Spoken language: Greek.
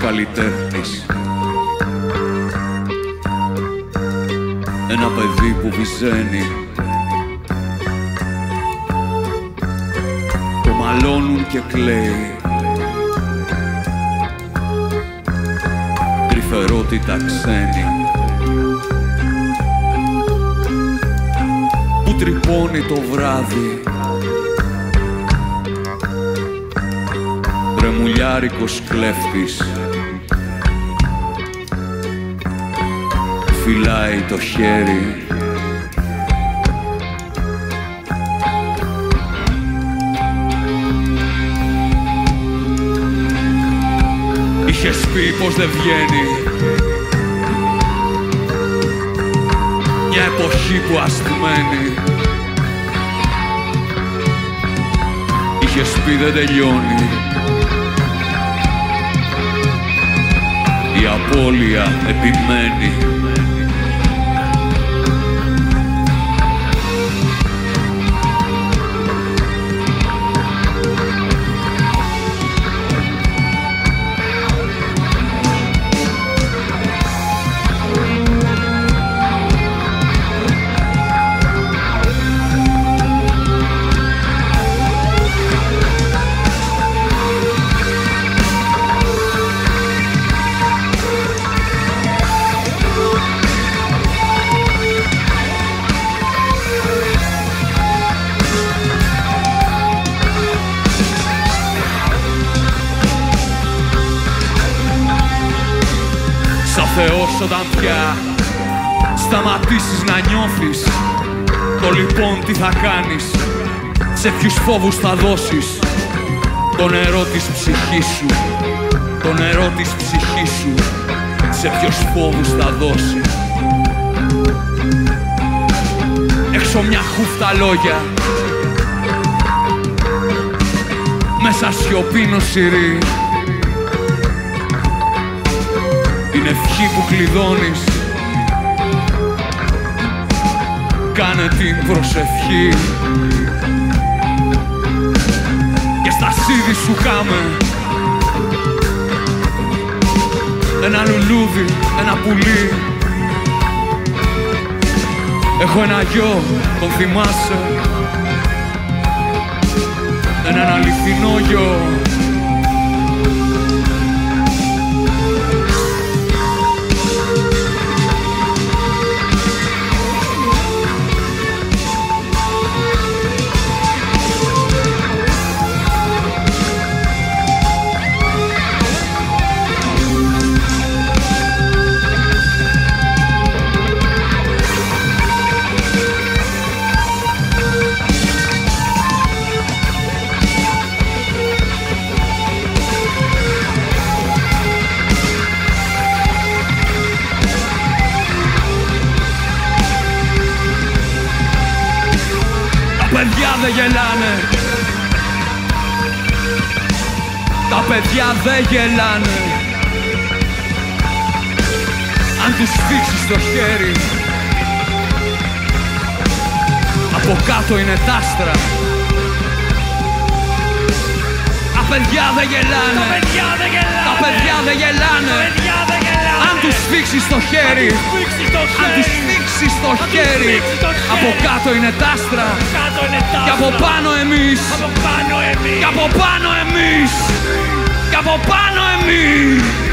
καλλιτέχνης. Ένα παιδί που βυζένει. Το μαλώνουν και κλαίει. Τρυφερότητα ξένη που τρυπώνει το βράδυ. Τρεμουλιάρικος κλέφτης φυλάει το χέρι. Είχες πει πως δεν βγαίνει μια εποχή που ασθμένει. Είχες πει δεν τελειώνει η απώλεια επιμένει. Θεός όταν πια σταματήσεις να νιώθεις, το λοιπόν τι θα κάνεις, σε ποιους φόβους θα δώσεις το νερό της ψυχής σου, το νερό της ψυχής σου, σε ποιους φόβους θα δώσεις. Έξω μια χούφτα λόγια, μέσα σιωπή νοσηρή, την ευχή που κλειδώνεις, κάνε την προσευχή και στα σίδη σου κάμε ένα λουλούδι, ένα πουλί. Έχω ένα γιο, τον θυμάσαι, έναν αληθινό γιο. Τα παιδιά δεν γελάνε, τα παιδιά δεν γελάνε. Αν τους σφίξεις το χέρι, από κάτω είναι τ' άστρα. Τα παιδιά δεν γελάνε, τα παιδιά δεν γελάνε. Αν τους σφίξεις το χέρι, αν τους σφίξεις το χέρι, από κάτω είναι τ' άστρα. Και από πάνω εμείς, και από πάνω εμείς, και από πάνω εμείς.